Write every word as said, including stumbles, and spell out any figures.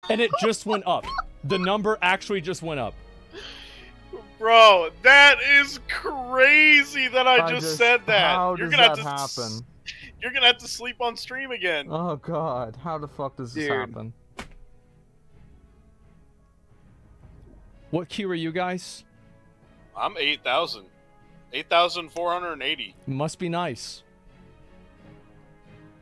And it just went up. The number actually just went up. Bro, that is crazy that I, I just, just said that. How You're does gonna that have to happen? You're gonna have to sleep on stream again. Oh god, how the fuck does this Dude. happen? What queue are you guys? I'm eight thousand. eight thousand four hundred eighty. Must be nice.